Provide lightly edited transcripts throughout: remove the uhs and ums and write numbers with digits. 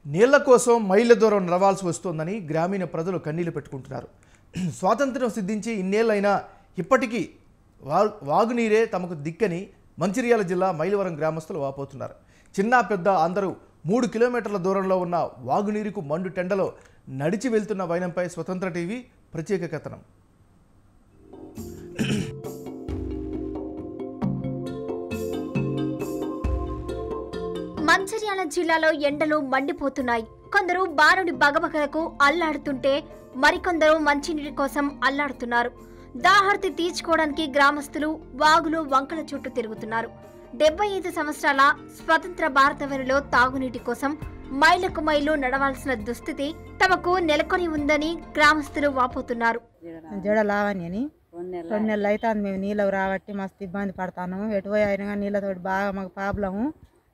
నీళ్ల కోసం మైళ్ళ దూరం నడవాల్సి వస్తోందని గ్రామీణ ప్రజలు కన్నీళ్లు పెట్టుకుంటున్నారు. స్వాతంత్ర్యం సిద్ధించి ఇన్నేళ్లైనా ఇప్పటికీ వాగునీరే తమకు దిక్కని మంచిర్యాల జిల్లా మైలవరం గ్రామస్తులు వాపోతున్నారు. చిన్న పెద్ద అందరూ 3 కిలోమీటర్ల దూరంలో ఉన్న వాగునీరుకు మండు టెండలో నడిచి వెళ్తున్న వైనంపై స్వతంత్ర టీవీ ప్రత్యేక కథనం. మంచిర్యాల జిల్లాలో ఎండలు మండిపోతున్నాయి. కొందరు బారుడి బగబగలకు అల్లాడుతుంటే మరికొందరు మంచినీటి కోసం అల్లాడుతున్నారు. దాహార్తి తీర్చుకోవడానికి గ్రామస్తులు వాగులు వంకల చుట్టూ తిరుగుతున్నారు. 75 సంవత్సరాల స్వతంత్ర భారతవనిలో తాగునీటి కోసం మైళ్ళకు మైళ్ళు నడవాల్సిన దుస్థితి తమకు నెలకొని ఉందని గ్రామస్తులు వాపోతున్నారు. జడ లావని 2 నెలలు అవుతుంది. మేము నీళ్ళకు రాబట్టి మస్తు ఇబ్బంది పడతాను. ఎటుపోయి అయినా నీళ్ళతో బాగా మాకు ప్రాబ్లము.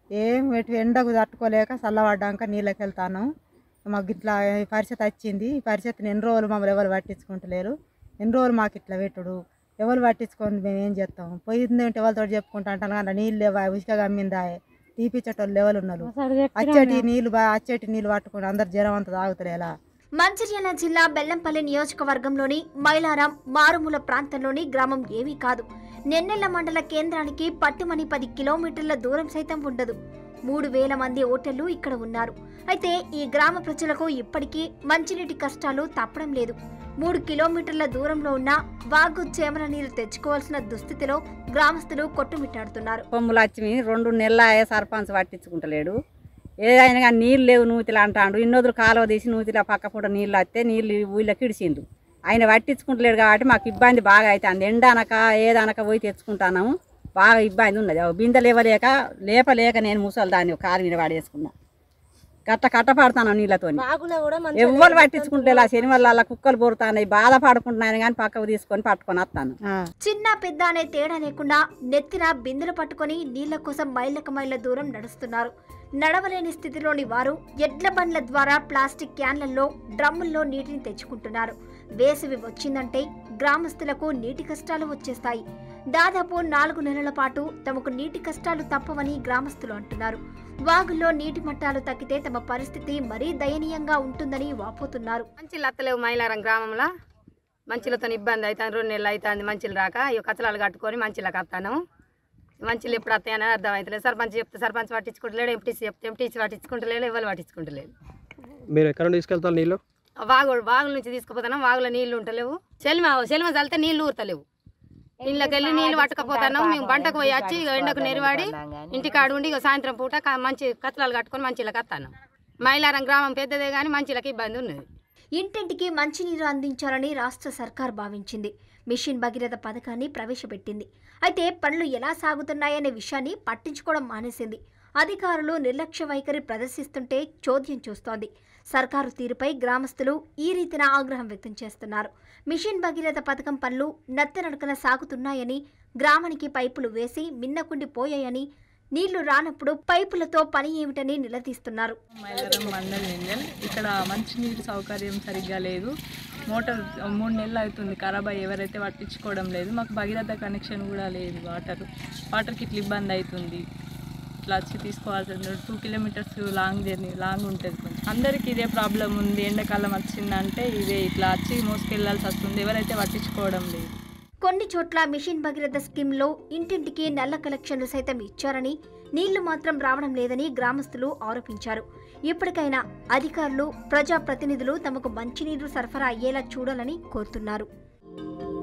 ఎటు ఎండకు తట్టుకోలేక చల్లబడ్డాక నీళ్ళకి వెళ్తాను. మాకు ఇట్లా పరిస్థితి వచ్చింది. ఈ పరిస్థితిని ఎన్ని రోజులు మమ్మల్ని ఎవరు పట్టించుకుంటలేరు. ఎన్ని రోజులు మాకు ఇట్లా పెట్టుడు ఎవరు పట్టించుకొని మేము ఏం చేస్తాం. పోయింది అంటే ఎవరితో చెప్పుకుంటా అంటాను కానీ నీళ్ళు లేవా ఉసుక గమ్మిందా తీపిచ్చేటోళ్ళు ఎవరు ఉన్నారు. అచ్చటి నీళ్ళు పట్టుకుని అందరు జ్వరం అంతా తాగుతారు. మంచిర్యాల జిల్లా బెల్లంపల్లి నియోజకవర్గంలోని మైలారం మారుమూల ప్రాంతంలోని గ్రామం ఏమీ కాదు. నెన్నెల్ల మండల కేంద్రానికి పట్టుమని 10 కిలోమీటర్ల దూరం సైతం ఉండదు. 3000 మంది ఓటర్లు ఇక్కడ ఉన్నారు. అయితే ఈ గ్రామ ప్రజలకు ఇప్పటికీ మంచినీటి కష్టాలు తప్పడం లేదు. 3 కిలోమీటర్ల దూరంలో ఉన్న వాగు చేమల నీరు తెచ్చుకోవాల్సిన దుస్థితిలో గ్రామస్తులు కొట్టుమిట్టాడుతున్నారు. కొమ్ములు వచ్చి 2 నెలల సర్పంచ్ పట్టించుకుంటలేడు. ఏదైనా కానీ నీళ్ళు లేవు నూతిలు అంటాడు. ఇన్నోదులు కాలువ తీసి నూతిలో పక్క పూట నీళ్ళు వస్తే నీళ్ళు ఊళ్ళకి ఇడిచిండు. ఆయన పట్టించుకుంటలేడు కాబట్టి మాకు ఇబ్బంది బాగా అవుతుంది. ఎండనక ఏదనక పోయి తెచ్చుకుంటాను. బాగా ఇబ్బంది ఉన్నది. బిందె లేపలేక నేను ముసలి దాన్ని కారు మీద పడేసుకున్నా. కట్టపడతాను నీళ్ళతో. ఎవ్వరు పట్టించుకుంటే శనివాళ్ళ కుక్కలు బోరుతాయి. బాధపడుకుంటున్నాను కానీ పక్కకు తీసుకొని పట్టుకొని వస్తాను. చిన్న పెద్ద అనే తేడా లేకుండా నెత్తిన బిందెలు పట్టుకొని నీళ్ల కోసం మైళ్ళకు మైళ్ళ దూరం నడుస్తున్నారు. నడవలేని స్థితిలోని వారు ఎడ్ల బండ్ల ద్వారా ప్లాస్టిక్ క్యాన్లలో డ్రమ్ముల్లో నీటిని తెచ్చుకుంటున్నారు. వేసవి వచ్చిందంటే గ్రామస్తులకు నీటి కష్టాలు వచ్చేస్తాయి. దాదాపు 4 నెలల పాటు తమకు నీటి కష్టాలు తప్పవని గ్రామస్తులు అంటున్నారు. వాగుల్లో నీటి మట్టాలు తగ్గితే తమ పరిస్థితి మరీ దయనీయంగా ఉంటుందని వాపోతున్నారు. మంచిలు అత్తలేవు. మైలారం గ్రామంలో మంచిలతో ఇబ్బంది అవుతుంది. 2 నెలలు అవుతుంది మంచిలు రాక. ఇక కచ్చలాలు కట్టుకొని మంచిలకు వస్తాను. మంచిలు ఎప్పుడు వస్తాయని అర్థం అవుతలేదు. సర్పంచ్ చెప్తే సర్పంచ్ పట్టించుకుంటలేడు. ఎంపీసీ చెప్తే ఎంపీసీ పట్టించుకుంటలేడు. ఎవరు పట్టించుకుంటలేదు. మీరు ఎక్కడ తీసుకెళ్తారు నీళ్ళు? వాగుల నుంచి తీసుకుపోతాను. వాగులో నీళ్లు ఉంటలేవు. సెల్మ చల్లితే నీళ్లు ఊరతలేవు. ఇళ్ళకి వెళ్ళి నీళ్ళు పట్టుకపోతాను. మేము బంటకు పోయి వచ్చి ఎండకు నెరవాడి ఇంటికాడు ఉండి సాయంత్రం పూట మంచి కత్తలాలు కట్టుకొని మంచిలకు వస్తాను. మైలారం గ్రామం పెద్దదే కానీ మంచిలకు ఇబ్బంది ఉన్నది. ఇంటింటికి మంచినీరు అందించాలని రాష్ట్ర సర్కార్ భావించింది. మిషన్ భగీరథ పథకాన్ని ప్రవేశపెట్టింది. అయితే పనులు ఎలా సాగుతున్నాయనే విషయాన్ని పట్టించుకోవడం మానేసింది. అధికారులు నిర్లక్ష్య వైఖరి ప్రదర్శిస్తుంటే చోద్యం చూస్తోంది. సర్కారు తీరుపై గ్రామస్తులు ఈ రీతిన ఆగ్రహం వ్యక్తం చేస్తున్నారు. మిషన్ భగీరథ పథకం పనులు నత్తనడకన సాగుతున్నాయని, గ్రామానికి పైపులు వేసి మిన్నకుండి పోయాయని, నీళ్లు రానప్పుడు పైపులతో పని ఏమిటని నిలదీస్తున్నారు. మైలారం మండల్ ఇక్కడ మంచినీరు సౌకర్యం సరిగ్గా లేదు. మోటార్ 3 నెలలు అవుతుంది ఖరాబ్ అయ్యి ఎవరైతే పట్టించుకోవడం లేదు. మాకు భగీరథ కనెక్షన్ కూడా లేదు. వాటర్కి ఇట్లా ఇబ్బంది అవుతుంది. ఇట్లా వచ్చి తీసుకోవాల్సింది 2 కిలోమీటర్స్ లాంగ్ ఉంటుంది. కొంచెం అందరికీ ఇదే ప్రాబ్లం ఉంది. ఎండాకాలం వచ్చిందంటే ఇదే ఇట్లా వచ్చి మోసుకెళ్లాల్సి వస్తుంది. ఎవరైతే పట్టించుకోవడం లేదు. కొన్ని చోట్ల మిషన్ భగీరథ స్కీమ్లో ఇంటింటికి నల్ల కలెక్షన్లు సైతం ఇచ్చారని, నీళ్లు మాత్రం రావడం లేదని గ్రామస్తులు ఆరోపించారు. ఇప్పటికైనా అధికారులు, ప్రజాప్రతినిధులు తమకు మంచినీరు సరఫరా అయ్యేలా చూడాలని కోరుతున్నారు.